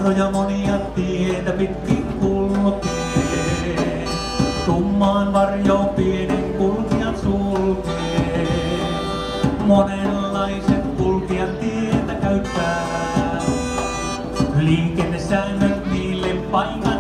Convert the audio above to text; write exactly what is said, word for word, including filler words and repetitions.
Vaaroja monia tietä pitkin kulkee. Tummaan varjoon pienen kulkijan sulkee. Monenlaiset kulkijat tietä käyttää. Liikennesäännöt niille paikan